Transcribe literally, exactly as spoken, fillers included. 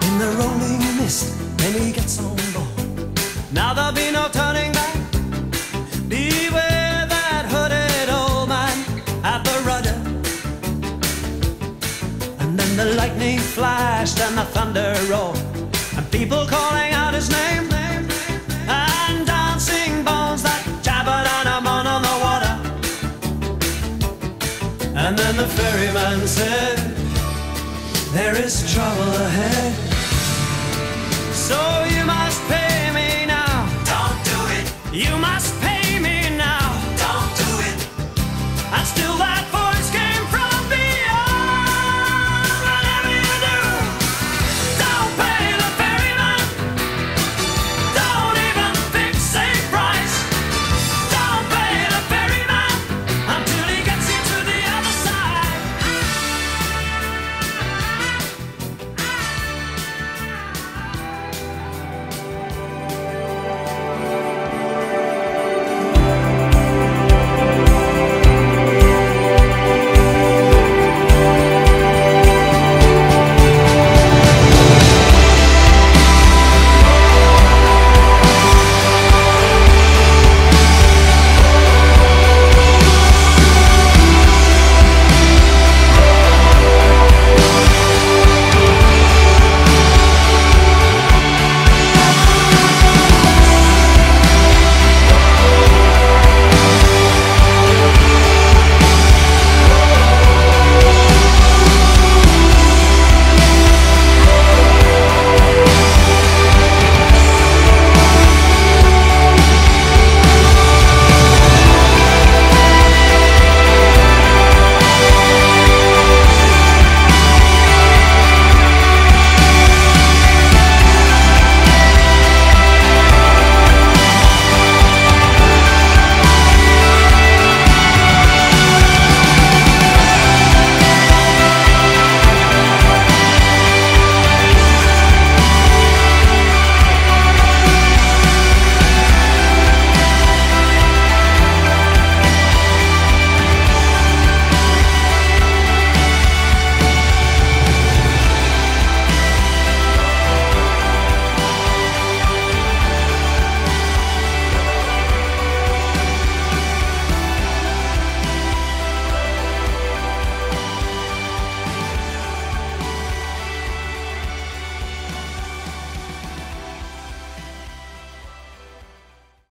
in the rolling mist, then he gets on board. Now there'll be no turning back. Beware that hooded old man at the rudder. And then the lightning flashed and the thunder roared, and people calling out his name, and dancing bones that jabbered on him on the water. And then the ferryman said, there is trouble ahead, so you must